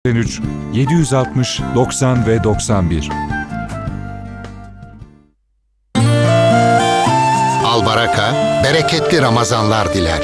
3 760 90 ve 91. Albaraka, bereketli Ramazanlar diler.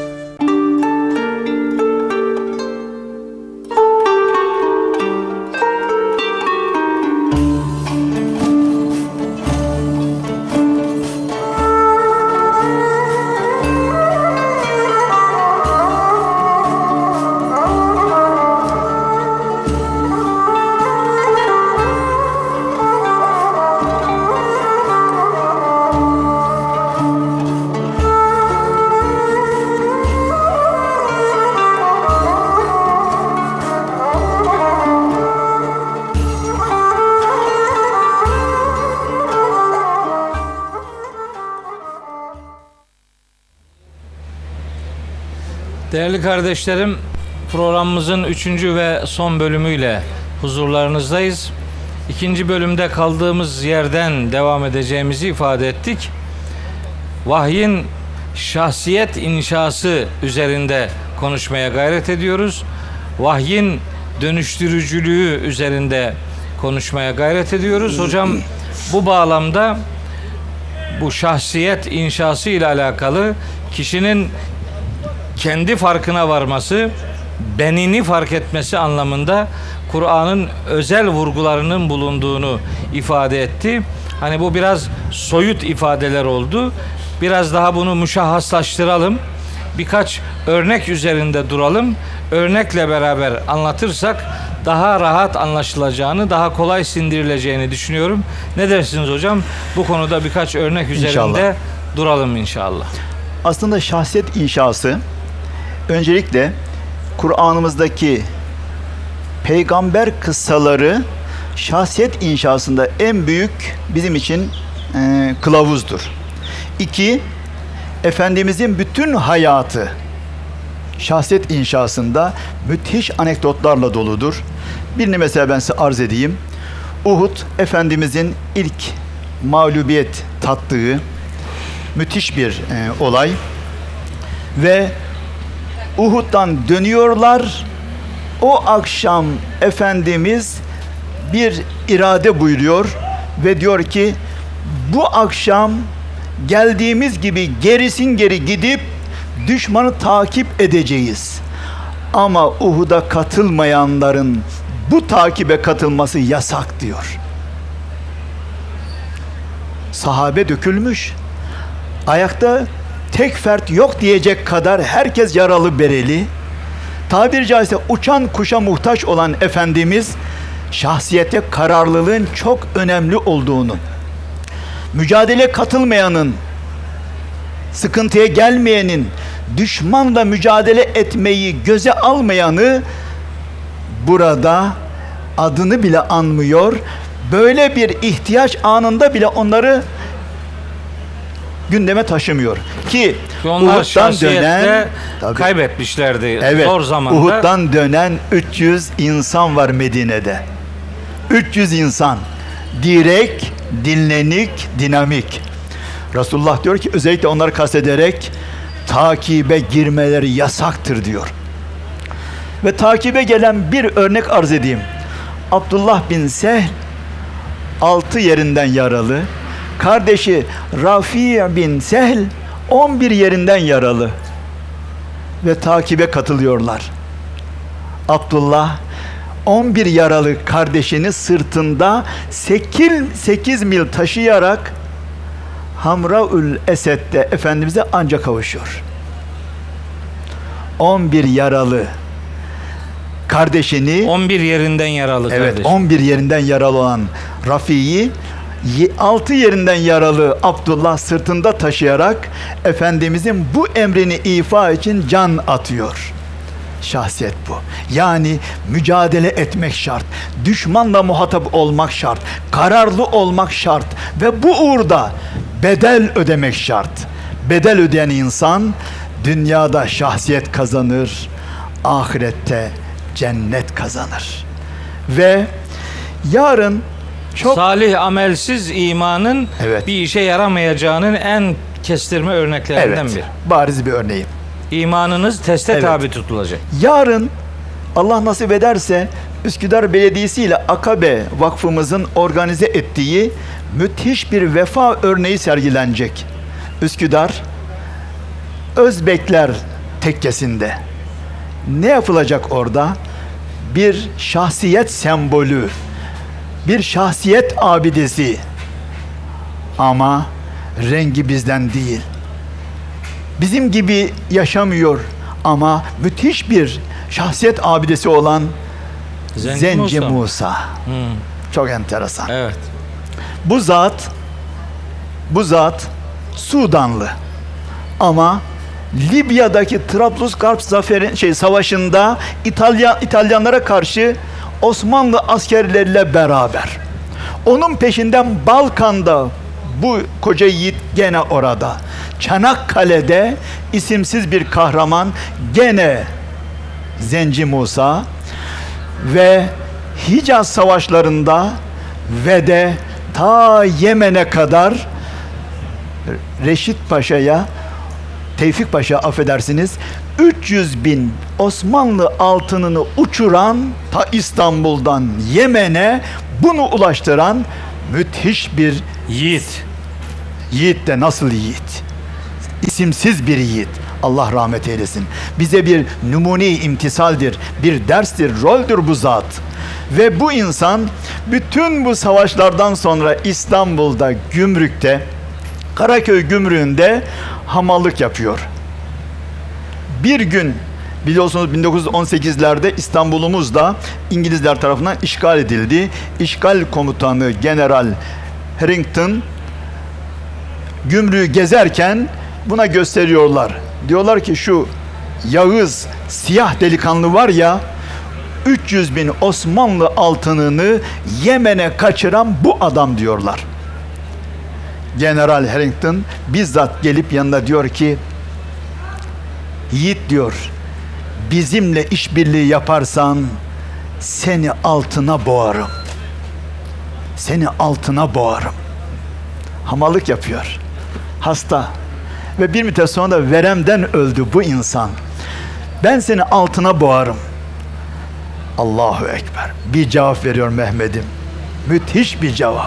Değerli kardeşlerim, programımızın 3. ve son bölümüyle huzurlarınızdayız. 2. bölümde kaldığımız yerden devam edeceğimizi ifade ettik. Vahyin şahsiyet inşası üzerinde konuşmaya gayret ediyoruz. Vahyin dönüştürücülüğü üzerinde konuşmaya gayret ediyoruz. Hocam bu bağlamda bu şahsiyet inşası ile alakalı kişinin kendi farkına varması, benini fark etmesi anlamında Kur'an'ın özel vurgularının bulunduğunu ifade etti. Hani bu biraz soyut ifadeler oldu. Biraz daha bunu müşahhaslaştıralım. Birkaç örnek üzerinde duralım. Örnekle beraber anlatırsak daha rahat anlaşılacağını, daha kolay sindirileceğini düşünüyorum. Ne dersiniz hocam? Bu konuda birkaç örnek üzerinde İnşallah duralım inşallah. Aslında şahsiyet inşası öncelikle Kur'an'ımızdaki peygamber kıssaları şahsiyet inşasında en büyük bizim için kılavuzdur. 2. Efendimizin bütün hayatı şahsiyet inşasında müthiş anekdotlarla doludur. Birini mesela ben size arz edeyim. Uhud, Efendimizin ilk mağlubiyet tattığı müthiş bir olay ve Uhud'dan dönüyorlar. O akşam Efendimiz bir irade buyuruyor ve diyor ki bu akşam geldiğimiz gibi gerisin geri gidip düşmanı takip edeceğiz. Ama Uhud'a katılmayanların bu takibe katılması yasak diyor. Sahabe dökülmüş. Ayakta tek fert yok diyecek kadar herkes yaralı bereli. Tabiri caizse uçan kuşa muhtaç olan Efendimiz şahsiyete kararlılığın çok önemli olduğunu, mücadele katılmayanın, sıkıntıya gelmeyenin, düşmanla mücadele etmeyi göze almayanı burada adını bile anmıyor. Böyle bir ihtiyaç anında bile onları gündeme taşımıyor. Ki Uhud'dan dönen kaybetmişlerdi. Evet, zor zamanda. Uhud'dan dönen 300 insan var Medine'de. 300 insan. Direkt, dinlenik, dinamik. Resulullah diyor ki özellikle onları kastederek takibe girmeleri yasaktır diyor. Ve takibe gelen bir örnek arz edeyim. Abdullah bin Sehl 6 yerinden yaralı. Kardeşi Rafi bin Sehl 11 yerinden yaralı. Ve takibe katılıyorlar. Abdullah 11 yaralı kardeşini sırtında 8 mil taşıyarak Hamraül Esed'de Efendimiz'e ancak kavuşuyor. 11 yaralı kardeşini 11 yerinden yaralı evet, kardeş. 11 yerinden yaralı olan Rafi'yi 6 yerinden yaralı Abdullah sırtında taşıyarak Efendimizin bu emrini ifa için can atıyor. Şahsiyet bu. Yani mücadele etmek şart. Düşmanla muhatap olmak şart. Kararlı olmak şart. Ve bu uğurda bedel ödemek şart. Bedel ödeyen insan dünyada şahsiyet kazanır, ahirette cennet kazanır. Ve yarın çok salih amelsiz imanın evet, bir işe yaramayacağının en kestirme örneklerinden evet, biri. Bariz bir örneği. İmanınız teste evet, tabi tutulacak. Yarın Allah nasip ederse Üsküdar Belediyesi ile Akabe Vakfımızın organize ettiği müthiş bir vefa örneği sergilenecek. Üsküdar Özbekler tekkesinde. Ne yapılacak orada? Bir şahsiyet sembolü, bir şahsiyet abidesi. Ama rengi bizden değil. Bizim gibi yaşamıyor ama müthiş bir şahsiyet abidesi olan Zenci Musa. Çok enteresan. Evet. Bu zat Sudanlı. Ama Libya'daki Trablusgarp savaşında İtalyanlara karşı Osmanlı askerleriyle beraber. Onun peşinden Balkan'da bu koca yiğit gene orada. Çanakkale'de isimsiz bir kahraman gene Zenci Musa ve Hicaz savaşlarında ve de ta Yemen'e kadar Reşit Paşa'ya, Tevfik Paşa affedersiniz, 300 bin Osmanlı altınını uçuran, ta İstanbul'dan Yemen'e bunu ulaştıran müthiş bir Yiğit. Yiğit de nasıl yiğit? İsimsiz bir yiğit. Allah rahmet eylesin. Bize bir numune-i imtisaldir, bir derstir, roldür bu zat. Ve bu insan bütün bu savaşlardan sonra İstanbul'da, Gümrük'te, Karaköy Gümrüğü'nde hamallık yapıyor. Bir gün biliyorsunuz 1918'lerde İstanbul'umuz da İngilizler tarafından işgal edildi. İşgal komutanı General Harrington gümrüğü gezerken buna gösteriyorlar. Diyorlar ki şu Yağız siyah delikanlı var ya, 300 bin Osmanlı altınını Yemen'e kaçıran bu adam diyorlar. General Harrington bizzat gelip yanına diyor ki, yiğit diyor, bizimle işbirliği yaparsan seni altına boğarım. Seni altına boğarım. Hamallık yapıyor. Hasta. Ve bir müddet sonra da veremden öldü bu insan. Ben seni altına boğarım. Allahu Ekber. Bir cevap veriyor Mehmet'im. Müthiş bir cevap.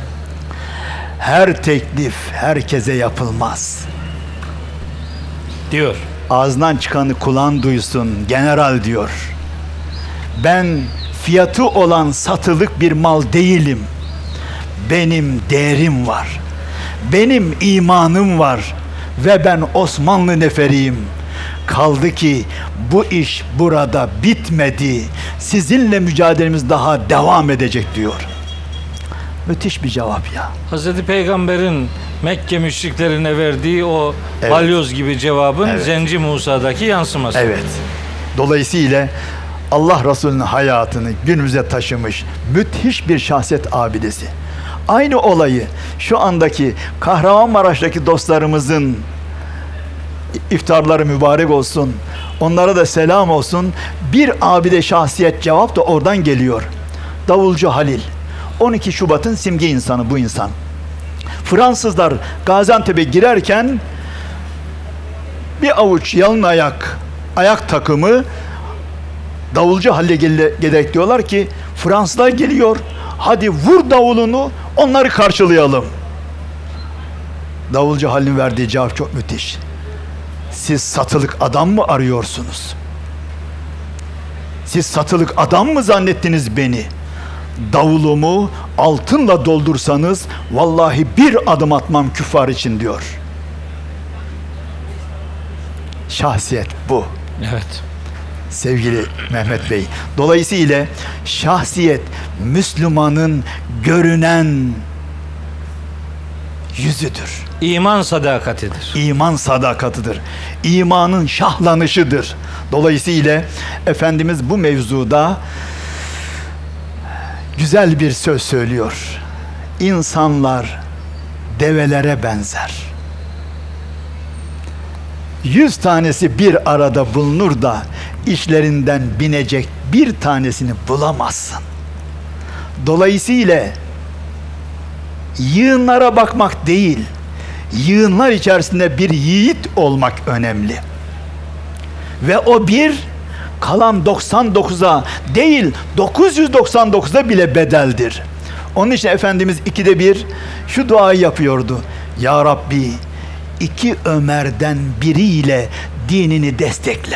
Her teklif herkese yapılmaz Diyor. Ağzından çıkanı kulağın duysun general diyor. Ben fiyatı olan satılık bir mal değilim. Benim değerim var. Benim imanım var. Ve ben Osmanlı neferiyim. Kaldı ki bu iş burada bitmedi. Sizinle mücadelemiz daha devam edecek diyor. Müthiş bir cevap ya. Hazreti Peygamber'in Mekke müşriklerine verdiği o balyoz gibi cevabın Zenci Musa'daki yansıması. Evet. Dolayısıyla Allah Resulü'nün hayatını günümüze taşımış müthiş bir şahsiyet abidesi. Aynı olayı şu andaki Kahramanmaraş'taki dostlarımızın iftarları mübarek olsun. Onlara da selam olsun. Bir abide şahsiyet cevap da oradan geliyor. Davulcu Halil. 12 Şubat'ın simge insanı bu insan. Fransızlar Gaziantep'e girerken bir avuç yalın ayak takımı Davulcu Halil'e gelerek diyorlar ki Fransızlar geliyor. Hadi vur davulunu, onları karşılayalım. Davulcu Halil'in verdiği cevap çok müthiş. Siz satılık adam mı arıyorsunuz? Siz satılık adam mı zannettiniz beni? Davulumu altınla doldursanız vallahi bir adım atmam küffar için diyor. Şahsiyet bu. Evet. Sevgili Mehmet Bey. Dolayısıyla şahsiyet Müslümanın görünen yüzüdür. İman sadakatidir. İman sadakatıdır. İmanın şahlanışıdır. Dolayısıyla Efendimiz bu mevzuda güzel bir söz söylüyor. İnsanlar develere benzer. 100 tanesi bir arada bulunur da işlerinden binecek bir tanesini bulamazsın. Dolayısıyla yığınlara bakmak değil, yığınlar içerisinde bir yiğit olmak önemli. Ve o bir kalan 99'a değil 999'a bile bedeldir. Onun için Efendimiz 2'de 1 şu duayı yapıyordu. Ya Rabbi, 2 Ömer'den biriyle dinini destekle.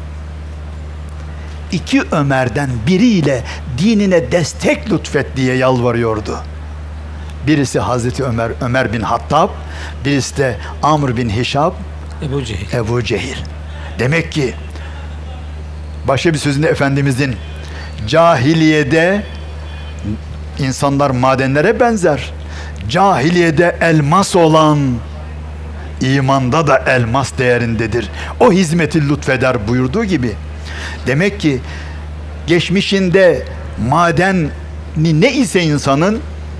2 Ömer'den biriyle dinine destek lütfet diye yalvarıyordu. Birisi Hazreti Ömer, Ömer bin Hattab, birisi de Amr bin Hişam, Ebu Cehil. Demek ki başka bir sözünde Efendimizin cahiliyede insanlar madenlere benzer. Cahiliyede elmas olan imanda da elmas değerindedir. O hizmeti lütfeder buyurduğu gibi. Demek ki geçmişinde madeni ne ise insanın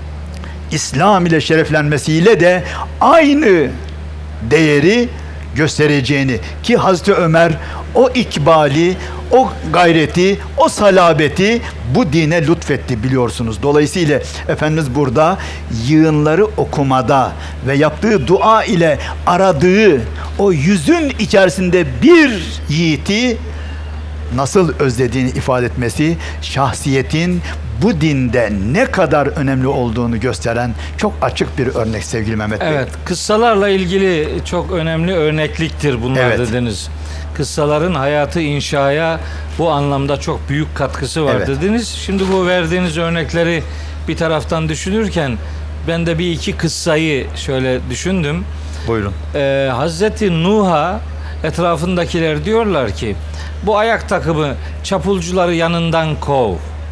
İslam ile şereflenmesiyle de aynı değeri göstereceğini, ki Hazreti Ömer o ikbali, o gayreti, o salabeti bu dine lütfetti biliyorsunuz. Dolayısıyla Efendimiz burada yığınları okumada ve yaptığı dua ile aradığı o yüzün içerisinde bir yiğiti nasıl özlediğini ifade etmesi, şahsiyetin bu dinde ne kadar önemli olduğunu gösteren çok açık bir örnek sevgili Mehmet Bey. Evet, kıssalarla ilgili çok önemli örnekliktir bunlar, evet, dediniz. Kıssaların hayatı inşaya bu anlamda çok büyük katkısı var, evet, dediniz. Şimdi bu verdiğiniz örnekleri bir taraftan düşünürken ben de bir iki kıssayı şöyle düşündüm. Buyurun. Hazreti Nuh'a etrafındakiler diyorlar ki bu ayak takımı çapulcuları yanından kov.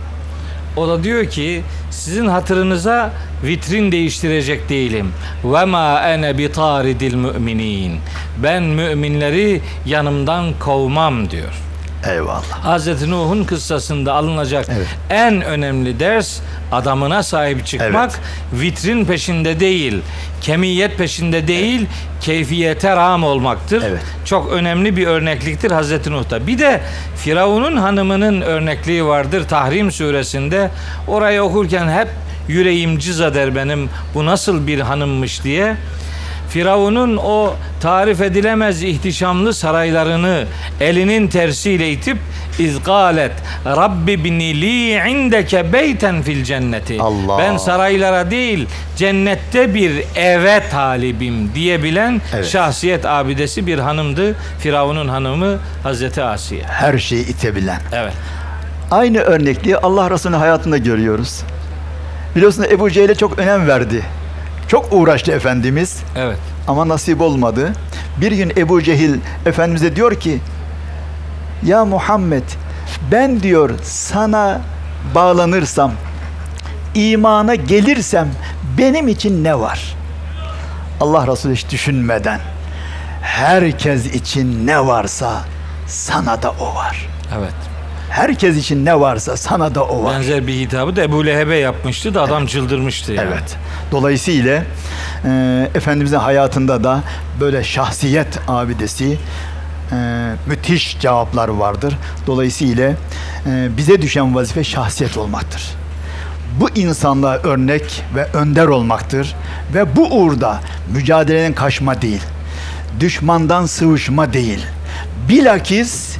O da diyor ki sizin hatırınıza vitrin değiştirecek değilim. Ve ma ene bi taridil müminin. Ben müminleri yanımdan kovmam diyor. Eyvallah. Hazreti Nuh'un kıssasında alınacak evet, en önemli ders adamına sahip çıkmak, evet, vitrin peşinde değil, kemiyet peşinde değil, evet, keyfiyete rağm olmaktır. Evet. Çok önemli bir örnekliktir Hazreti Nuh'ta. Bir de Firavun'un hanımının örnekliği vardır Tahrim suresinde. Orayı okurken hep yüreğim cız eder benim, bu nasıl bir hanımmış diye. Firavun'un o tarif edilemez ihtişamlı saraylarını elinin tersiyle itip izgalet Rabbi bini li indeke beyten fil cenneti. Allah. Ben saraylara değil cennette bir eve talibim diyebilen, evet, şahsiyet abidesi bir hanımdı. Firavun'un hanımı Hazreti Asiye. Her şeyi itebilen. Evet. Aynı örnekliği Allah Resulü'nün hayatında görüyoruz. Biliyorsunuz Ebu Cehil'e çok önem verdi. Çok uğraştı Efendimiz. Evet. Ama nasip olmadı. Bir gün Ebu Cehil Efendimiz'e diyor ki ya Muhammed, ben diyor sana bağlanırsam, imana gelirsem benim için ne var? Allah Resulü hiç düşünmeden herkes için ne varsa sana da o var. Evet. Herkes için ne varsa sana da o var. Benzer bir hitabı da Ebu Leheb'e yapmıştı da adam, evet, çıldırmıştı yani. Evet. Dolayısıyla Efendimizin hayatında da böyle şahsiyet abidesi müthiş cevaplar vardır. Dolayısıyla bize düşen vazife şahsiyet olmaktır. Bu insanlığa örnek ve önder olmaktır. Ve bu uğurda mücadelenin kaçma değil, düşmandan sıvışma değil, bilakis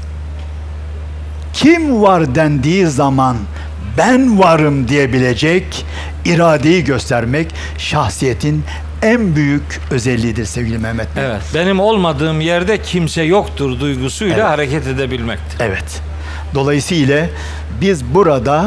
kim var dendiği zaman ben varım diyebilecek iradeyi göstermek şahsiyetin en büyük özelliğidir sevgili Mehmet Bey. Evet. Benim olmadığım yerde kimse yoktur duygusuyla, evet, hareket edebilmektir. Evet. Dolayısıyla biz burada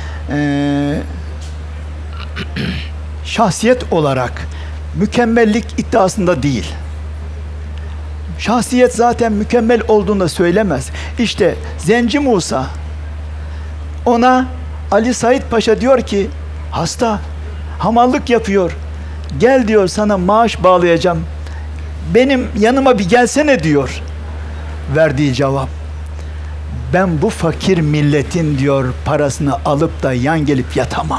şahsiyet olarak mükemmellik iddiasında değil. Şahsiyet zaten mükemmel olduğunu da söylemez. İşte Zenci Musa, ona Ali Said Paşa diyor ki hasta, hamallık yapıyor. Gel diyor, sana maaş bağlayacağım. Benim yanıma bir gelsene diyor. Verdiği cevap, ben bu fakir milletin diyor parasını alıp da yan gelip yatamam.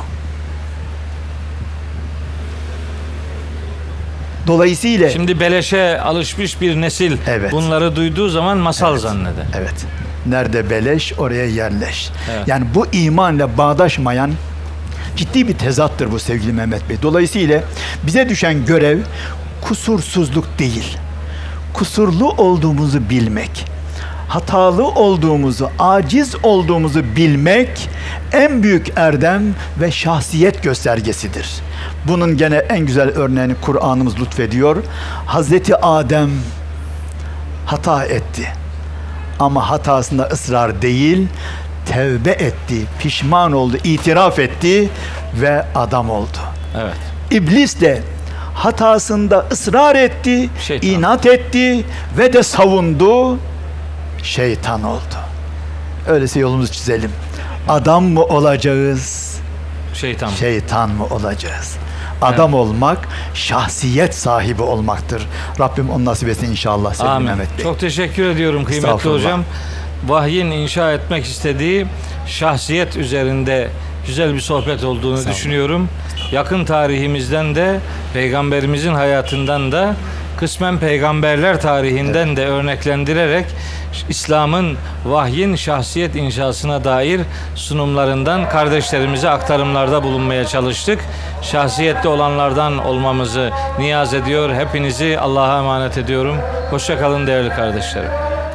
Dolayısıyla şimdi beleşe alışmış bir nesil, evet, bunları duyduğu zaman masal, evet, zanneder. Evet. Nerede beleş oraya yerleş. Evet. Yani bu imanla bağdaşmayan ciddi bir tezattır bu sevgili Mehmet Bey. Dolayısıyla bize düşen görev kusursuzluk değil, kusurlu olduğumuzu bilmek. hatalı olduğumuzu, aciz olduğumuzu bilmek en büyük erdem ve şahsiyet göstergesidir. Bunun gene en güzel örneğini Kur'an'ımız lütfediyor. Hazreti Adem hata etti. Ama hatasında ısrar değil, tevbe etti, pişman oldu, itiraf etti ve adam oldu. Evet. İblis de hatasında ısrar etti, Şeytan. inat etti ve de savundu, şeytan oldu. Öyleyse yolumuzu çizelim. Adam mı olacağız, Şeytan. şeytan mı olacağız? Adam olmak, şahsiyet sahibi olmaktır. Rabbim onu nasip etsin inşallah sevgili Amin. Mehmet Bey. Çok teşekkür ediyorum kıymetli Estağfurullah. hocam. Vahyin inşa etmek istediği şahsiyet üzerinde güzel bir sohbet olduğunu düşünüyorum. Yakın tarihimizden de peygamberimizin hayatından da kısmen peygamberler tarihinden de örneklendirerek İslam'ın vahyin şahsiyet inşasına dair sunumlarından kardeşlerimize aktarımlarda bulunmaya çalıştık. Şahsiyetli olanlardan olmamızı niyaz ediyor. Hepinizi Allah'a emanet ediyorum. Hoşça kalın değerli kardeşlerim.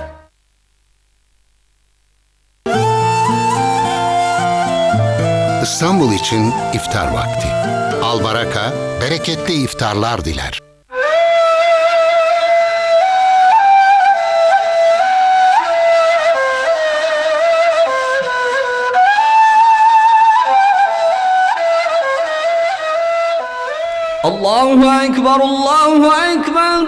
İstanbul için iftar vakti. Albaraka, bereketli iftarlar diler. Allahu Ekber, Allahu Ekber.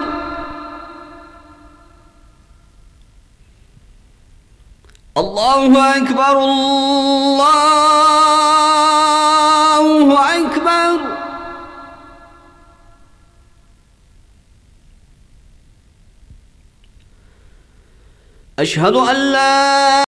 Allahu Ekber, Allahu Ekber. Eşhedü en la